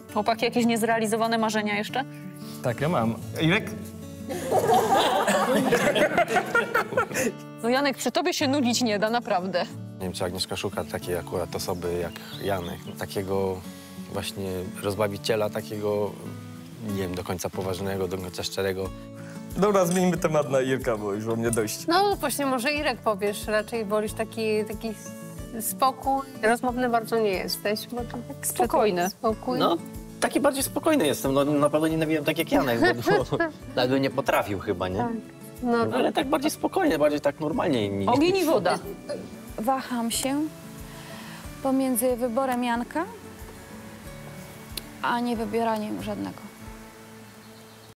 Chłopaki, jakieś niezrealizowane marzenia jeszcze? Tak, ja mam. Irek? No Janek, przy tobie się nudzić nie da, naprawdę. Nie wiem, czy Agnieszka szuka takiej akurat osoby jak Janek. Takiego właśnie rozbawiciela, takiego, nie wiem, do końca poważnego, do końca szczerego. Dobra, zmieńmy temat na Irka, bo już o mnie dość. No właśnie, może Irek powiesz, raczej wolisz taki spokój. Rozmowny bardzo nie jesteś, bo to tak Spokojny. Spokój. No, taki bardziej spokojny jestem. No, na pewno nie nawijam tak jak Janek, bo tak by nie potrafił chyba, nie? Tak. No, Ale tak bardziej spokojnie, bardziej tak normalnie. Ogień i woda. Waham się pomiędzy wyborem Janka, a nie wybieraniem żadnego.